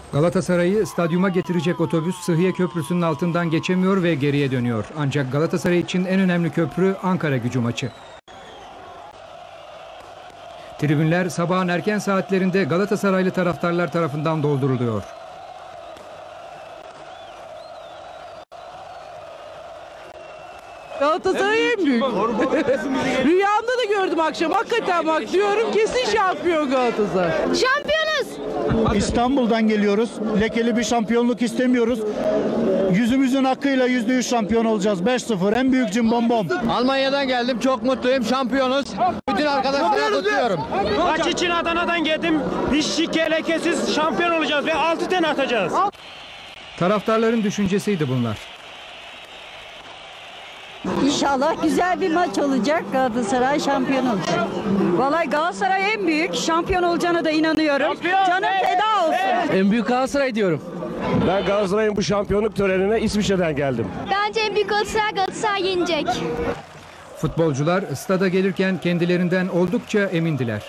Galatasaray'ı stadyuma getirecek otobüs Sıhhiye Köprüsü'nün altından geçemiyor ve geriye dönüyor. Ancak Galatasaray için en önemli köprü Ankara-Gücü maçı. Tribünler sabahın erken saatlerinde Galatasaraylı taraftarlar tarafından dolduruluyor. Galatasaray en büyük. Rüyamda da gördüm akşam. Hakikaten bak diyorum kesin şampiyon Galatasaray. Şampiyonuz. İstanbul'dan geliyoruz. Lekeli bir şampiyonluk istemiyoruz. Yüzümüzün hakkıyla %100 şampiyon olacağız. 5-0 en büyük cimbom. Almanya'dan geldim. Çok mutluyum. Şampiyonuz. Bütün arkadaşlara kutluyorum. Maç için Adana'dan geldim. Hiç şike lekesiz şampiyon olacağız ve 6 tane atacağız. Taraftarların düşüncesiydi bunlar. İnşallah güzel bir maç olacak. Galatasaray şampiyon olacak. Vallahi Galatasaray en büyük. Şampiyon olacağına da inanıyorum. Canım feda olsun. En büyük Galatasaray diyorum. Ben Galatasaray'ın bu şampiyonluk törenine İsviçre'den geldim. Bence en büyük Galatasaray yenecek. Futbolcular stada gelirken kendilerinden oldukça emindiler.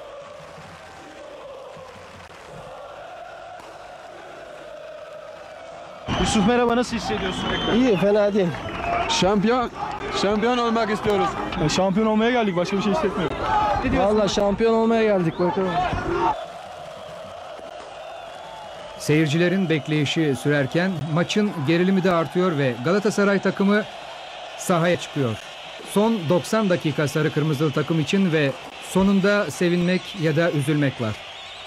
Yusuf merhaba, nasıl hissediyorsun? İyi, fena değil. Şampiyon olmak istiyoruz. Şampiyon olmaya geldik, başka bir şey hissetmiyorum. Vallahi şampiyon olmaya geldik bakalım. Seyircilerin bekleyişi sürerken maçın gerilimi de artıyor ve Galatasaray takımı sahaya çıkıyor. Son 90 dakika sarı kırmızılı takım için ve sonunda sevinmek ya da üzülmek var.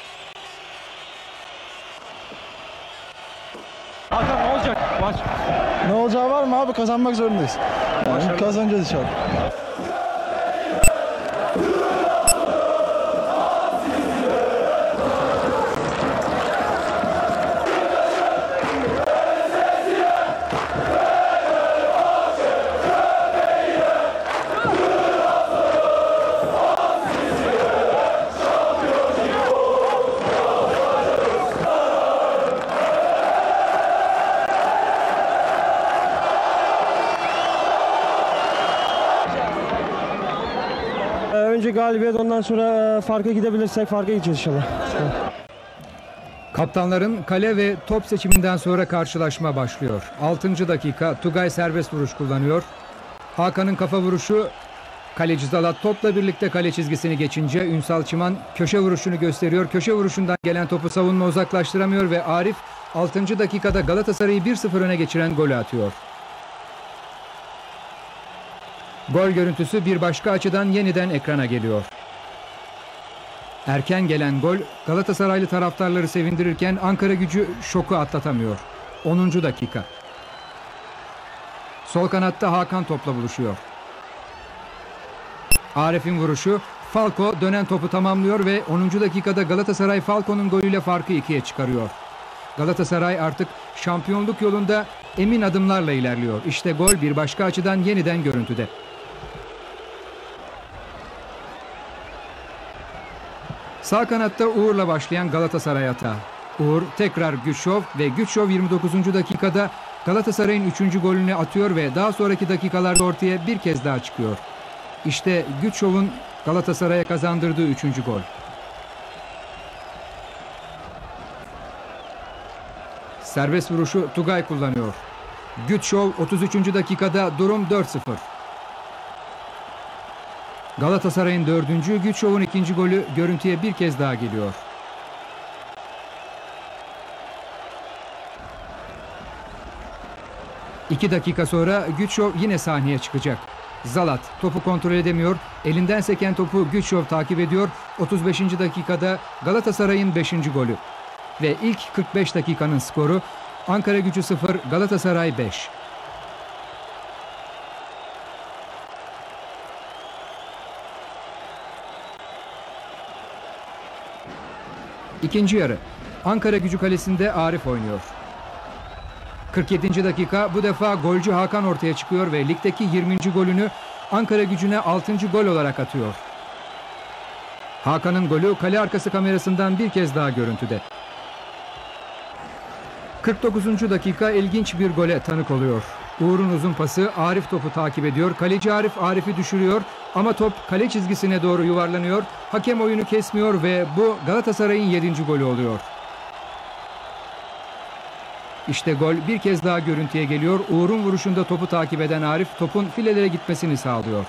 Hakan ne olacak maç? Ne olacağı var mı abi? Kazanmak zorundayız. Yani kazanacağız inşallah. Önce galibiyet, ondan sonra farka gidebilirsek farka gideceğiz inşallah. Kaptanların kale ve top seçiminden sonra karşılaşma başlıyor. 6. dakika Tugay serbest vuruş kullanıyor. Hakan'ın kafa vuruşu, kaleci Zalat topla birlikte kale çizgisini geçince Ünsal Çiman köşe vuruşunu gösteriyor. Köşe vuruşundan gelen topu savunma uzaklaştıramıyor ve Arif 6. dakikada Galatasaray'ı 1-0 öne geçiren golü atıyor. Gol görüntüsü bir başka açıdan yeniden ekrana geliyor. Erken gelen gol Galatasaraylı taraftarları sevindirirken Ankara-Gücü şoku atlatamıyor. 10. dakika. Sol kanatta Hakan topla buluşuyor. Arif'in vuruşu, Falco dönen topu tamamlıyor ve 10. dakikada Galatasaray Falco'nun golüyle farkı 2'ye çıkarıyor. Galatasaray artık şampiyonluk yolunda emin adımlarla ilerliyor. İşte gol bir başka açıdan yeniden görüntüde. Sağ kanatta Uğur'la başlayan Galatasaray atağı. Uğur tekrar Güçşov ve Güçşov 29. dakikada Galatasaray'ın 3. golünü atıyor ve daha sonraki dakikalarda ortaya bir kez daha çıkıyor. İşte Güçşov'un Galatasaray'a kazandırdığı 3. gol. Serbest vuruşu Tugay kullanıyor. Güçşov 33. dakikada durum 4-0. Galatasaray'ın 4. Güçşov'un 2. golü görüntüye bir kez daha geliyor. İki dakika sonra Güçşov yine sahneye çıkacak. Zalat topu kontrol edemiyor. Elinden seken topu Güçşov takip ediyor. 35. dakikada Galatasaray'ın 5. golü. Ve ilk 45 dakikanın skoru Ankara-Gücü 0, Galatasaray 5. İkinci yarı. Ankara-Gücü kalesinde Arif oynuyor. 47. dakika bu defa golcü Hakan ortaya çıkıyor ve ligdeki 20. golünü Ankara-Gücü'ne 6. gol olarak atıyor. Hakan'ın golü kale arkası kamerasından bir kez daha görüntüde. 49. dakika ilginç bir gole tanık oluyor. Uğur'un uzun pası, Arif topu takip ediyor. Kaleci Arif'i düşürüyor ama top kale çizgisine doğru yuvarlanıyor. Hakem oyunu kesmiyor ve bu Galatasaray'ın 7. golü oluyor. İşte gol bir kez daha görüntüye geliyor. Uğur'un vuruşunda topu takip eden Arif topun filelere gitmesini sağlıyor.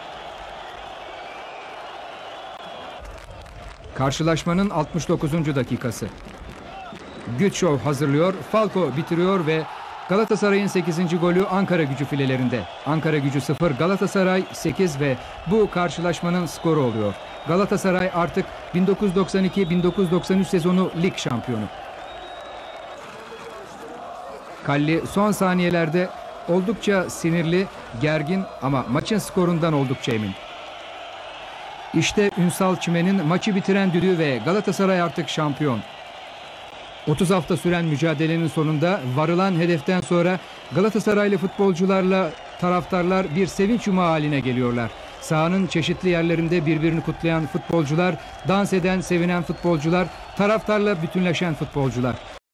Karşılaşmanın 69. dakikası. Güçşov hazırlıyor, Falco bitiriyor ve Galatasaray'ın 8. golü Ankaragücü filelerinde. Ankaragücü 0, Galatasaray 8 ve bu karşılaşmanın skoru oluyor. Galatasaray artık 1992-1993 sezonu lig şampiyonu. Kalli son saniyelerde oldukça sinirli, gergin ama maçın skorundan oldukça emin. İşte Ünsal Çimen'in maçı bitiren düdüğü ve Galatasaray artık şampiyon. 30 hafta süren mücadelenin sonunda varılan hedeften sonra Galatasaraylı futbolcularla taraftarlar bir sevinç yumağı haline geliyorlar. Sahanın çeşitli yerlerinde birbirini kutlayan futbolcular, dans eden, sevinen futbolcular, taraftarla bütünleşen futbolcular.